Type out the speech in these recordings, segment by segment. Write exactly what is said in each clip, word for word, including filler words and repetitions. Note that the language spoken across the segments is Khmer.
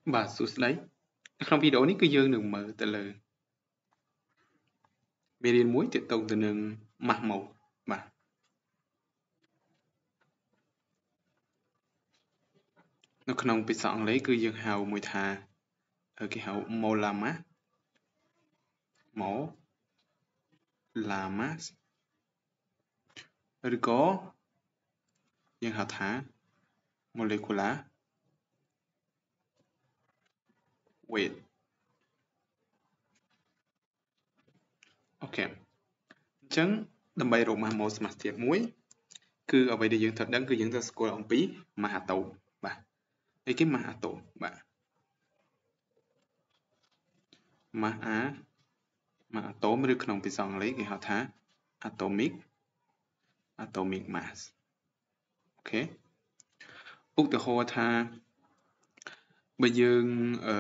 បាទសួស្តីក្នុងវីដេអូនេះគឺយើងនឹងមើលទៅលើមេរៀនមួយទាក់ទងទៅនឹងម៉ាស់ម៉ូតបាទនៅក្នុងភាសាអង់គ្លេសគឺយើងហៅមួយថាគេហៅ molar mass molar mass ឬក៏យើងហៅថា molecular weight អូខេអញ្ចឹងដើម្បីរក mass mole សមាសធាតុមួយគឺអ្វីដែលយើងត្រូវដឹងគឺយើងត្រូវស្គាល់អំពី mass atom បាទអីគេ mass atom បាទ mass a mass atom ឬក្នុងភាសាអង់គ្លេសគេហៅថា atomic atomic mass អូខេឧទាហរណ៍ថាបើយើងអឺ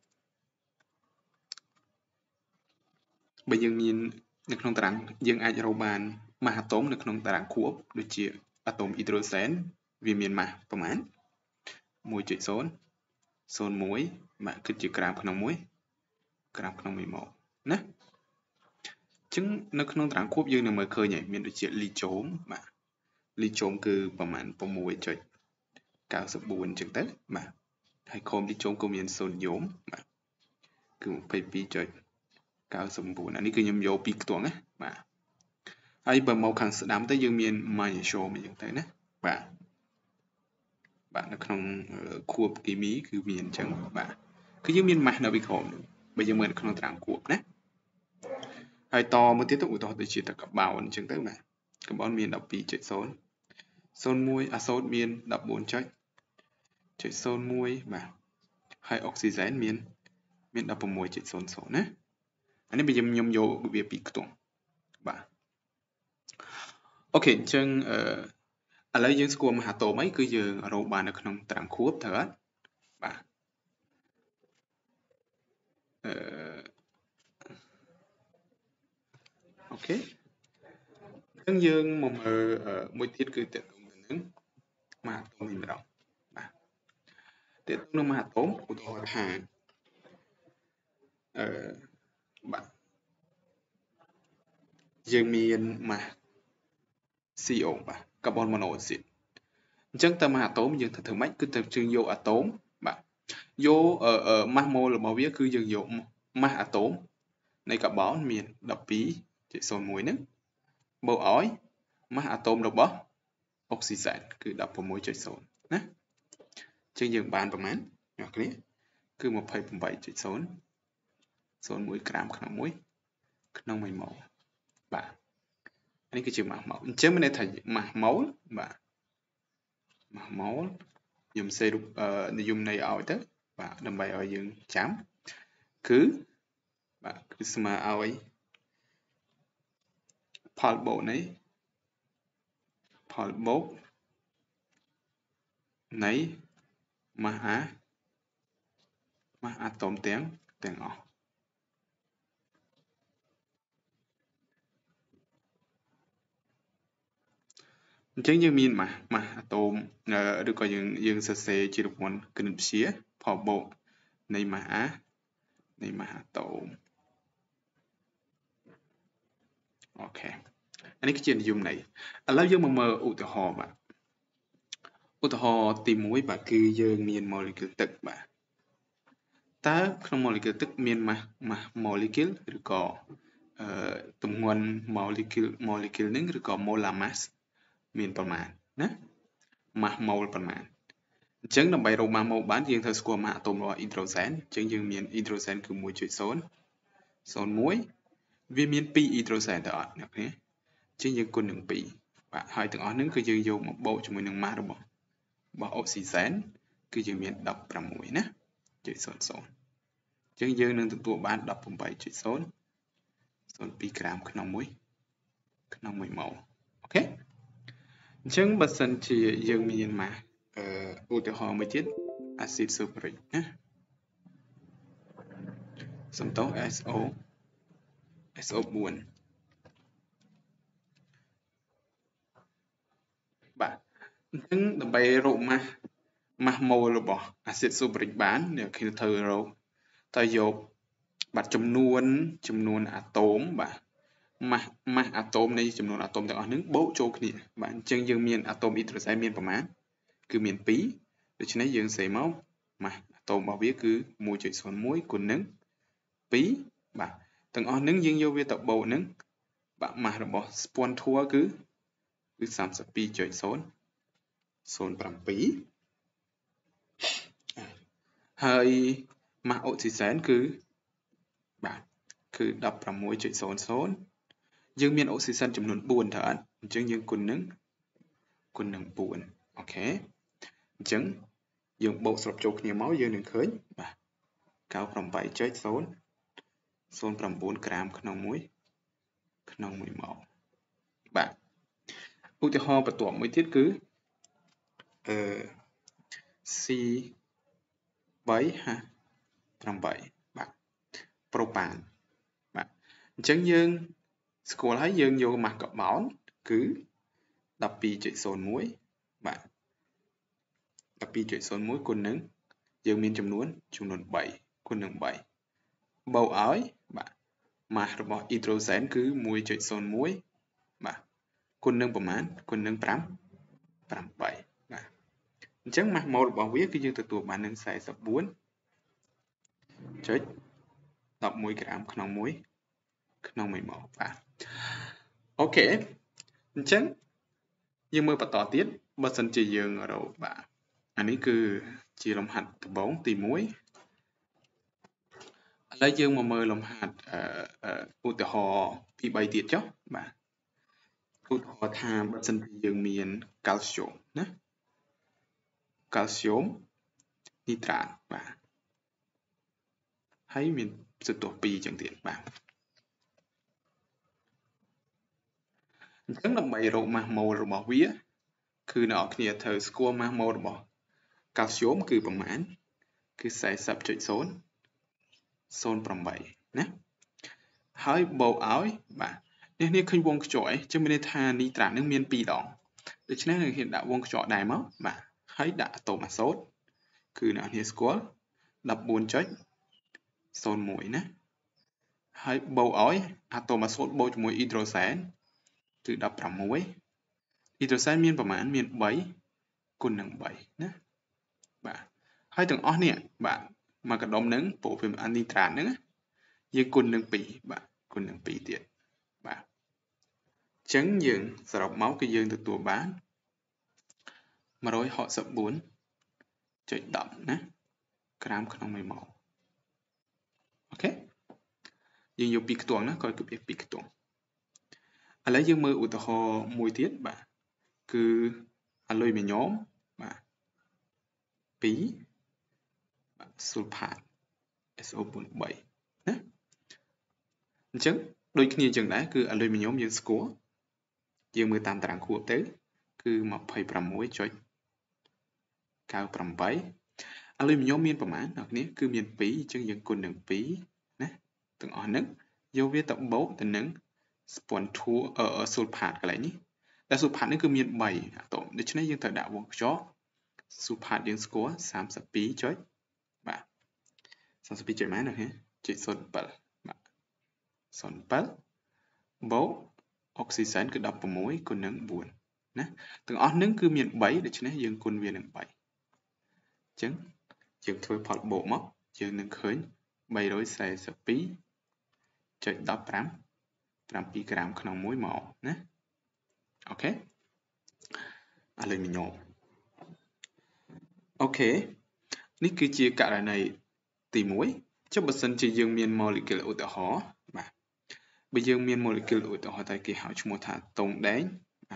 បើយើងមាននៅក្នុងតារាងយើងអាចរកបាន mass atom នៅក្នុងតារាងខួបដូចជា atom hydrogen វាមាន mass ប្រមាណ មួយ.ศูนย์ ศูนย์.មួយ បាទគិតជាក្រាមក្នុងមួយក្រាមក្នុងមួយម៉ូលណាអញ្ចឹងនៅក្នុងតារាងខួបយើងនឹងមើលឃើញហើយមានដូចជាលីជូមបាទលីជូមគឺប្រមាណ 6.៩៤ អញ្ចឹងទៅបាទហើយខូមលីជូមក៏មានសូឌីយ៉ូមបាទគឺ ยี่สิบสอง.เก้าสิบเก้า អានេះគឺខ្ញុំយកពីខ្ទង់ណាបាទហើយបើមកខាងស្ដាំទៅយើងមាន ម៉ាញ៉េស្យូមអញ្ចឹងទៅណាបាទបាទនៅក្នុងខួបគីមីគឺមានអញ្ចឹងបាទគឺយើងមាន mass នៅពីក្រោមបើយើងមើលនៅក្នុងតារាងខួបណាហើយតមកទៀតទៅឧទាហរណ៍ដូចជាទឹកកាបូនអញ្ចឹងទៅបាទកាបូនមាន 12.ศูนย์ ศูนย์.មួយ អាសូតមាន 14.ศูนย์.ศูนย์.មួយ បាទហើយអុកស៊ីហ្សែនមានមាន 16.ศูนย์.ศูนย์ ណាអានេះបើខ្ញុំយកវាពីខ្ទង់បាទអូខេអញ្ចឹងអឺឥឡូវយើងស្គាល់មហាតូមអីគឺយើងរកបាននៅក្នុងតារាងខួបត្រូវអត់បាទអឺអូខេអញ្ចឹងយើងមកមើលមួយទៀតគឺតើតទៅនឹងមហាតូមនេះម្ដងបាទតើតទៅនឹងមហាតូមឧទាហរណ៍ថាអឺបាទយើងមានម៉ាស់ xê ô បាទកាបូនម៉ូណូអុកស៊ីតអញ្ចឹងតើម៉ាស់អាតូមយើងត្រូវធ្វើម៉េចគឺត្រូវយើងយកអាតូមបាទយកម៉ាស់ម៉ូលរបស់វាគឺយើងយកម៉ាស់អាតូមនៃកាបូនមាន 12.ศูนย์.មួយ ហ្នឹងបូកឲ្យម៉ាស់អាតូមរបស់អុកស៊ីហ្សែនគឺ 16.ศูនย์ ណាអញ្ចឹងយើងបានប្រមាណអ្នកគ្នាគឺ ยี่สิบแปด.ศูนย์ ศูนย์.មួយ ក្រាមក្នុងមួយក្នុងមួយម៉ូលបាទនេះគឺជាម៉ាស់ម៉ូលអញ្ចឹងមានន័យថាម៉ាស់ម៉ូលបាទម៉ាស់ម៉ូលខ្ញុំសេរូបនិយមន័យឲ្យទៅបាទដើម្បីឲ្យយើងចាំគឺបាទគឺស្មើឲ្យផលបូកនៃផលបូកនៃម៉ាស់អាម៉ាស់អាតូមទាំងទាំងអស់អញ្ចឹងយើងមានម៉ាស់ម៉ាស់អាតូមឬក៏យើងយើងសរសេរជារង្វាន់គណិតវិទ្យាផលបូកនៃម៉ាស់អានៃម៉ាស់អាតូមអូខេអានេះគឺជានិយមន័យឥឡូវយើងមកមើលឧទាហរណ៍បាទឧទាហរណ៍ទីមួយបាទគឺយើងមាន molecule ទឹកបាទតើក្នុង molecule ទឹកមាន mass mass molecule ឬក៏អឺទម្ងន់ molecule molecule ហ្នឹងឬក៏ molar mass មានប្រមាណណា mass mole ប្រមាណអញ្ចឹងដើម្បីរក mass mole បានយើងត្រូវស្គាល់ mass atom របស់ hydrogen អញ្ចឹងយើងមាន hydrogen គឺ មួយ.ศูนย์ ศูนย์.មួយ វាមាន ពីរ hydrogen ទៅអត់អ្នកគ្នាអញ្ចឹងយើងគុណនឹងពីរបាទហើយទាំងអស់ហ្នឹងគឺយើងយកមកបូកជាមួយនឹង mass របស់របស់ oxygen គឺយើងមាន ដប់ប្រាំមួយ ណា .ศูนย์ ศูนย์ អញ្ចឹងយើងនឹងទទួលបាន ដប់ប្រាំបី.ศูนย์ ศูนย์.ពីរ ក្រាមក្នុងមួយក្នុងមួយម៉ូលអូខេអញ្ចឹងបើសិនជាយើងមាន mass អឺឧទាហរណ៍មួយទៀត acid sulfuric ណាសំទោស SO เอส โอ four បាទអញ្ចឹងដើម្បីរក mass mass mole របស់ acid sulfuric បានអ្នកគេធ្វើរកទៅយកបាទចំនួនចំនួនអាតូមបាទ mass mass អាតូមនៃចំនួនអាតូមទាំងអស់ហ្នឹងបូកចូលគ្នាបាទអញ្ចឹងយើងមានអាតូមអ៊ីដ្រូសែនមានប្រមាណគឺមានពីរដូច្នេះយើងសេមក mass អាតូមរបស់វាគឺ មួយចុចศูนย์មួយ គុណនឹងពីរបាទទាំងអស់ហ្នឹងយើងយកវាទៅបូកនឹងបាទ mass របស់ ស្ពាន់ធัวគឺគឺ សាមសិបពីរចុចศูนย์ ศูนย์ប្រាំពីរ ហើយ mass អុកស៊ីសែនគឺបាទគឺដប់ប្រាំមួយចុចศูนย์ศูนย์ យើងមានអុកស៊ីសែនចំនួនបួនត្រូវអត់អញ្ចឹងយើងគុណនឹងគុណនឹងបួនអូខេអញ្ចឹងយើងបូកស្រុបចូលគ្នាមកយើងនឹងឃើញបាទ เก้าสิบแปดจุดศูนย์ ศูนย์จุดเก้า ក្រាមក្នុងមួយក្នុងមួយម៉ោងបាទឧទាហរណ៍បន្ទាប់មួយទៀតគឺអឺ C បីហាប្រាំបីបាទ propan បាទអញ្ចឹងយើងស្គាល់ហើយយើងយក mass កាបូនគឺ ដប់ពីរចុចศูนย์មួយ បាទ ដប់ពីរចុចศูนย์មួយ គុណនឹងយើងមានចំនួនចំនួនបីគុណនឹងបីបូកឲ្យបាទ mass របស់ hydrogen គឺ មួយចុចศูนย์មួយ បាទគុណនឹងប្រមាណគុណនឹងប្រាំ ប្រាំបី បាទអញ្ចឹង mass mole របស់វាគឺយើងទទួលបាននឹង สี่สิบสี่ចុចដប់មួយ ក្រាមក្នុងមួយក្នុងមួយម៉ោងបាទអូខេអញ្ចឹងយើងមើលបន្តទៀតបើសិនជាយើងរកបាទអានេះគឺជាលំហាត់ដំបូងទីមួយឥឡូវយើងមកមើលលំហាត់អឺឧទាហរណ៍ទីបីទៀតចុះបាទឧទាហរណ៍ថាបើសិនជាយើងមានកាល់ស្យូមណាកាល់ស្យូមនីត្រាតបាទហើយមានសន្ទុះពីរអញ្ចឹងទៀតបាទអញ្ចឹងដើម្បីរក mass mole របស់វាគឺអ្នកនរគ្នាត្រូវស្គាល់ mass mole របស់កាល់ស្យូមគឺប្រមាណគឺ สี่สิบจุดศูนย์ ศูนย์แปดណាហើយបូកឲ្យបាទនេះនេះឃើញវងខ្យល់អីចឹងមានន័យថានីត្រាតនឹងមានពីរដងដូច្នេះនឹងហ៊ានដាក់វងខ្យល់ដែរមកបាទហើយដាក់អាតូមអាសូតគឺអ្នកនរគ្នាស្គាល់ ដប់បួនចុចศูนย์មួយ ណាហើយបូកឲ្យអាតូមអាសូតបូកជាមួយអ៊ីដ្រូសែនគឺ ដប់ប្រាំមួយ អ៊ីដ្រូសែនមានប្រមាណមានបីគុណនឹងបីណាបាទហើយទាំងអស់នេះបាទមកកដុំនឹងពោលអានីត្រាតហ្នឹងយើងគុណនឹងពីរបាទគុណនឹងពីរទៀតបាទអញ្ចឹងយើងសរុបមកគឺយើងទទួលបាន មួយរយហកសិបបួនចុចដប់ ណាក្រាមក្នុងមួយម៉ោងអូខេយើងយកពីរខ្ទង់ណាក៏គឺពីរខ្ទង់ឥឡូវយើងមើលឧទាហរណ៍មួយទៀតបាទគឺអាលុយមីញ៉ូមបាទពីរបាទស៊ុលផាត เอส โอ bốn mươi ba ណាអញ្ចឹងដូចគ្នាអញ្ចឹងដែរគឺអាលុយមីញ៉ូមយើងស្គាល់យើងមើលតាមតារាងខួបទៅគឺ ยี่สิบหกจุดเก้าแปด អាលុយមីញ៉ូមមានប្រមាណអ្នកគ្នាគឺមានពីរអញ្ចឹងយើងគុណនឹងពីរណាទាំងអស់ហ្នឹងយកវាទៅបូកទៅនឹងស្ពាន់ធัวអឺស៊ុលផាតកន្លែងនេះតែស៊ុលផាតនេះគឺមានបីអាតូមដូច្នេះយើងត្រូវដាក់វងខ្យល់ស៊ុលផាតយើងស្គាល់ សាមសិបពីរចុចបាទ សាមសិបពីរចុចម៉ែនណាចុចศูนย์เจ็ดបាទศูนย์เจ็ดបូកអុកស៊ីសែនគឺ ដប់ប្រាំមួយ គុណនឹងបួនណាទាំងអស់ហ្នឹងគឺមានបីដូច្នេះយើងគុណវានឹងបីអញ្ចឹងយើងធ្វើផលបូកមកយើងនឹងឃើញ បីរយសែសិបពីរចុចដប់ប្រាំ ប្រាំពីរ ក្រាមក្នុងមួយម៉ោងណាអូខេអាលុយមីញ៉ូមអូខេនេះគឺជាករណីទីមួយចុះបើសិនជាយើងមាន molecule ឧទាហរណ៍បាទបើយើងមាន molecule ឧទាហរណ៍តែគេហៅឈ្មោះថាតុងដែងបាទ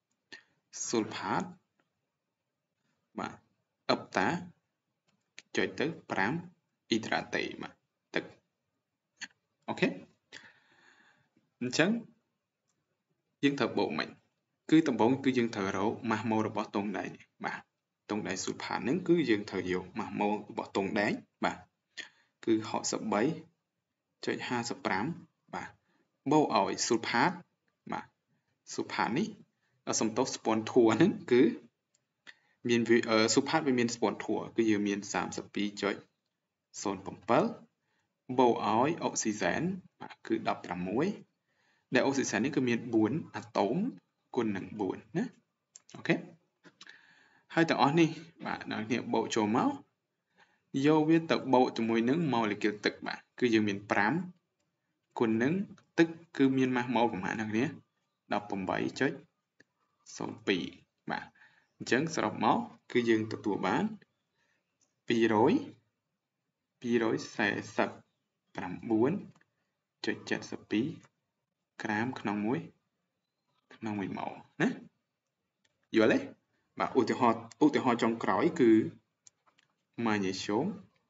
sulfate បាទអឹបតាចុចទៅប្រាំ អ៊ីដ្រាតេបាទទឹកអូខេអញ្ចឹងយើងត្រូវបូកមិនគឺដំបូងគឺយើងត្រូវរក mass mole របស់តុងដែងបាទតុងដែង sulfate ហ្នឹងគឺយើងត្រូវយក mass mole របស់តុងដែងបាទគឺ หกสิบสามจุดห้าสิบห้า បាទបូកឲ្យ sulfate បាទ sulfate នេះសំទោសស្ពាន់ធัวហ្នឹងគឺមានសុផាតវាមានស្ពាន់ធัวគឺយើងមាន សាមសិបពីរចុចសូន្យប្រាំ បូកឲ្យអុកស៊ីសែនគឺ ដប់ប្រាំមួយ ដែលអុកស៊ីសែននេះគឺមាន បួន អាតូមគុណនឹង បួន ណា អូខេ ហើយទាំងអស់នេះបាទអ្នកនាងបូកចូលមកយកវាទៅបូកជាមួយនឹងម៉ូលេគុលទឹកបាទគឺយើងមាន ប្រាំ គុណនឹងទឹកគឺមានម៉ាស់ម៉ូលប្រមាណអ្នកនាង ដប់ប្រាំបីចុចសូន្យពីរ បាទអញ្ចឹងសរុបមកគឺយើងទទួលបាន ពីររយ ពីររយសែសិបប្រាំបួនចុចចិតសិបពីរ ក្រាមក្នុងមួយក្នុងមួយម៉ោលណាយល់ទេបាទឧទាហរណ៍ឧទាហរណ៍ចុងក្រោយគឺ magnesium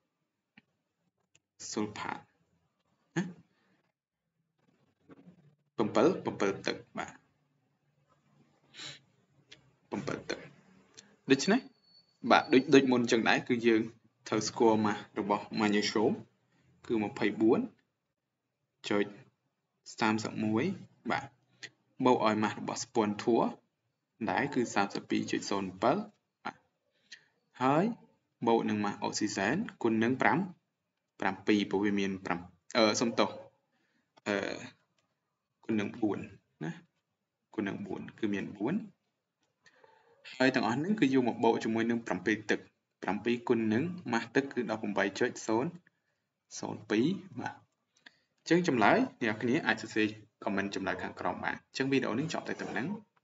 sulfate ណា 7 7 ទឹកបាទ 7 ទឹកដូច្នេះបាទដូចដូចមុនចឹងដែរគឺយើងត្រូវស្គាល់ម៉ាស់របស់ magnesium គឺ ម្ភៃបួនចុចសាមសិបមួយ បាទបូកឲ្យម៉ាស់របស់ស្ពាន់ធัวដែរគឺ សាមសិបពីរចុចសូន្យbảy បាទហើយបូកនឹងម៉ាស់អុកស៊ីសែនគុណនឹង ប្រាំ ប្រាំពីរព្រោះវាមាន 5 អឺសុំទោសអឺគុណនឹង បួន ណាគុណនឹង បួន គឺមាន បួន ហើយទាំងអស់ហ្នឹងគឺយកមកបូកជាមួយនឹង 7 ទឹក 7 គុណនឹងម៉ាស់ទឹកគឺ ដប់ប្រាំបីចុចសូន្យសូន្យពីរ បាទអញ្ចឹងចម្លើយអ្នកនរគ្នាអាចសរសេរ comment ចម្លើយខាងក្រោមបានអញ្ចឹងវីដេអូនេះចប់តែប៉ុណ្្នឹង